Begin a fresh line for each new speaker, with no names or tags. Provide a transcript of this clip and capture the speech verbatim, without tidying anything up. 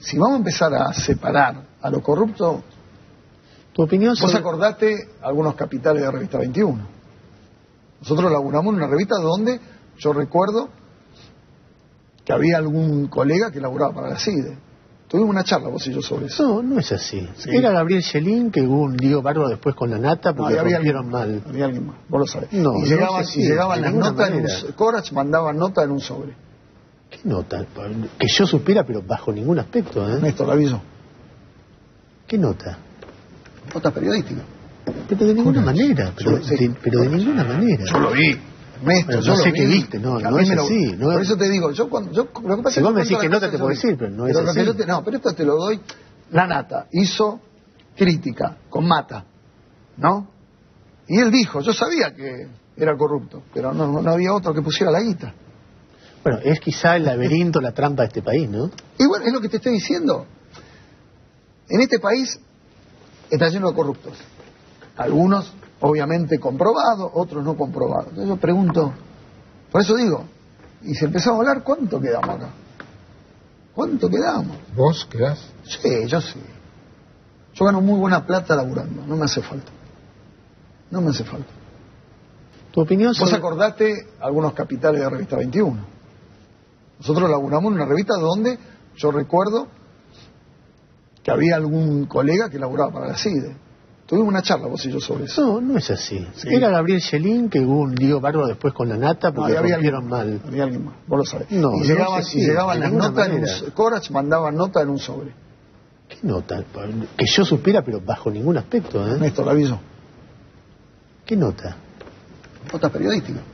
si vamos a empezar a separar a lo corrupto,
¿Tu opinión
vos
sobre...
acordate algunos capitales de Revista veintiuno. Nosotros laburamos en una revista donde yo recuerdo que había algún colega que laburaba para la CIDE. Tuvimos una charla vos y yo sobre eso.
No, no es así.
Sí.
Era Gabriel Schelin, que hubo un lío bárbaro después con la nata porque
No, había
rompieron
alguien,
mal.
había alguien más, vos lo sabés.
No,
y
no
llegaban,
es así,
y llegaban
de
las
ninguna
notas, en
manera.
un, Corach mandaba nota en un sobre.
¿Qué nota? Que yo supiera, pero bajo ningún aspecto, ¿eh?
Néstor, la aviso.
¿Qué nota?
Notas periodísticas.
Pero de ninguna
Corach.
manera, pero,
Yo- sí.
de, pero de ninguna manera.
Yo lo vi. Néstor,
Pero
yo
no
lo
sé
vi.
qué viste, no,
A
no
mí
es
me lo-
así, no
por
es-
eso te digo, yo cuando yo lo que pasa
Si
es
vos me
cuento
decís que
las
nota,
cosas
te puedo
yo vi.
decir, pero no es
Pero lo que
así.
yo te- no, pero esto te lo doy. La nata hizo crítica con Mata, ¿no? Y él dijo, yo sabía que era corrupto, pero no, no había otro que pusiera la guita.
Bueno, es quizá el laberinto, la trampa de este país, ¿no?
Y bueno, es lo que te estoy diciendo. En este país está lleno de corruptos. Algunos, obviamente, comprobados, otros no comprobados. Entonces yo pregunto, por eso digo, y si empezamos a hablar, ¿cuánto quedamos acá? ¿Cuánto quedamos?
¿Vos quedás?
Sí, yo sí. Yo gano muy buena plata laburando, no me hace falta. No me hace falta.
¿Tu opinión
Vos
sobre...
acordate algunos capitales de Revista veintiuno. Nosotros laburamos en una revista donde yo recuerdo que había algún colega que laburaba para la CIDE. Tuvimos una charla vos y yo sobre eso.
No, no es así.
Sí.
Era Gabriel Schelin, que hubo un lío bárbaro después con la nata
No,
porque
y había
rompieron
alguien,
mal.
había alguien más, vos lo sabés.
No,
y
no
llegaban,
es así,
y llegaban
de
las
ninguna
notas en
manera.
un... Corach mandaba nota en un sobre.
¿Qué nota? Que yo supiera, pero bajo ningún aspecto, ¿eh?
Néstor, la aviso.
¿Qué nota?
Notas periodísticas.